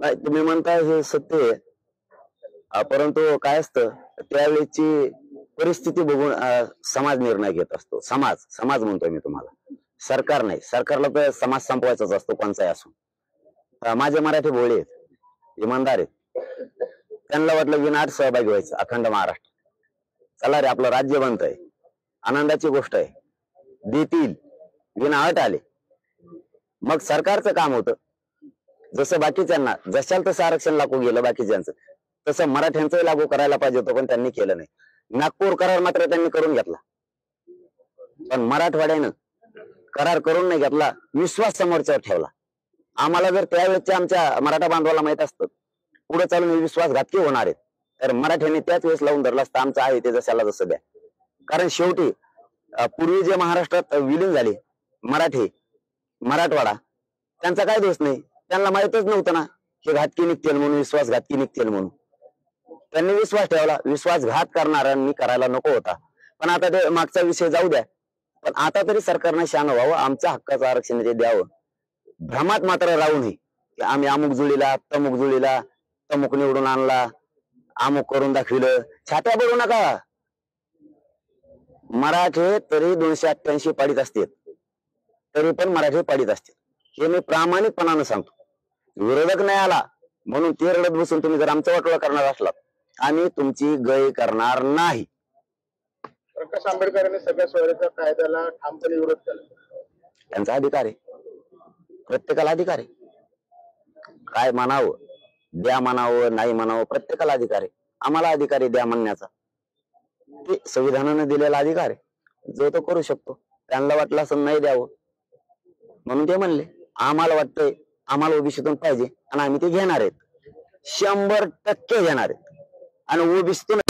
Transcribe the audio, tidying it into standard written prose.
तुम्ही म्हणताय हे सत्य आहे. परंतु काय असतं त्यावेळेची परिस्थिती बघून समाज निर्णय घेत असतो. समाज समाज म्हणतोय मी तुम्हाला, सरकार नाही. सरकारला तर समाज संपवायचाच असतो कोणचाही असो. माझे मराठी भोळे आहेत, इमानदार आहेत. त्यांना वाटलं विनाट सहभागी व्हायचं अखंड महाराष्ट्र. चला रे आपलं राज्य बनतंय, आनंदाची गोष्ट आहे. देतील विनाअट आले. मग सरकारचं काम होतं जसं बाकीच्यांना जशाल तसं आरक्षण लागू गेलं बाकीच्यांचं, तसं मराठ्यांचंही लागू करायला पाहिजे होतं, पण त्यांनी केलं नाही. नागपूर करार मात्र त्यांनी करून घेतला, पण मराठवाड्यानं करार करून नाही घेतला, विश्वास समोरच्यावर ठेवला. आम्हाला जर त्यावेळेच्या आमच्या मराठा बांधवाला माहित असतं पुढे चालून विश्वासघातकी होणार आहेत, तर मराठ्यांनी त्याच वेळेस लावून धरला असता आमचं आहे ते जशाला जसं द्या. कारण शेवटी पूर्वी जे महाराष्ट्रात विलीन झाले मराठी मराठवाडा, त्यांचा काय दोष नाही. त्यांना माहितच नव्हतं ना हे घातकी निघतील म्हणून, विश्वासघातकी निघतील म्हणून. त्यांनी विश्वास ठेवला. विश्वासघात करणाऱ्यांनी करायला नको होता. पण आता ते मागचा विषय जाऊ द्या. पण आता तरी सरकारने शान व्हावं, आमच्या हक्काचं आरक्षण ते द्यावं. भ्रमात मात्र राहू नये की आम्ही अमुक जुळीला तमुक निवडून आणला, अमुक करून दाखविलं. छात्या बघू नका. मराठे तरी 288 पाडीत असतील, तरी पण मराठी पाडीत असतील. हे मी प्रामाणिकपणानं सांगतो. विरोधक नाही आला म्हणून ते रडत बसून तुम्ही जर आमचा वाटोळा करणार असलात, आम्ही तुमची गय करणार नाही. प्रकाश आंबेडकरांनी सगळ्या सोयऱ्याच्या कायद्याला ठामपणे विरोध केला. त्यांचा अधिकार आहे, प्रत्येकाला अधिकार आहे. काय म्हणावं, द्या म्हणावं नाही म्हणावं, प्रत्येकाला अधिकार आहे. आम्हाला अधिकार आहे द्या म्हणण्याचा. ते संविधानाने दिलेला अधिकार आहे, जो तो करू शकतो. त्यांना वाटलं असं नाही द्यावं म्हणून ते म्हणले. आम्हाला वाटतंय आम्हाला ओबीसीतून पाहिजे आणि आम्ही ते घेणार आहेत, 100% घेणार आहेत. आणि ओबीसीतून